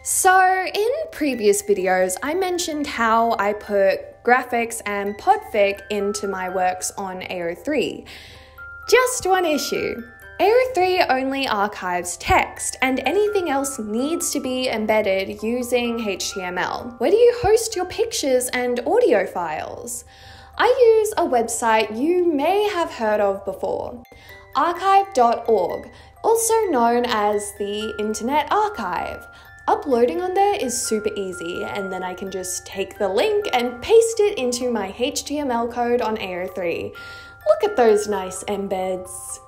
So in previous videos, I mentioned how I put graphics and Podfic into my works on AO3. Just one issue. AO3 only archives text, and anything else needs to be embedded using HTML. Where do you host your pictures and audio files? I use a website you may have heard of before, archive.org, also known as the Internet Archive. Uploading on there is super easy, and then I can just take the link and paste it into my HTML code on AO3. Look at those nice embeds.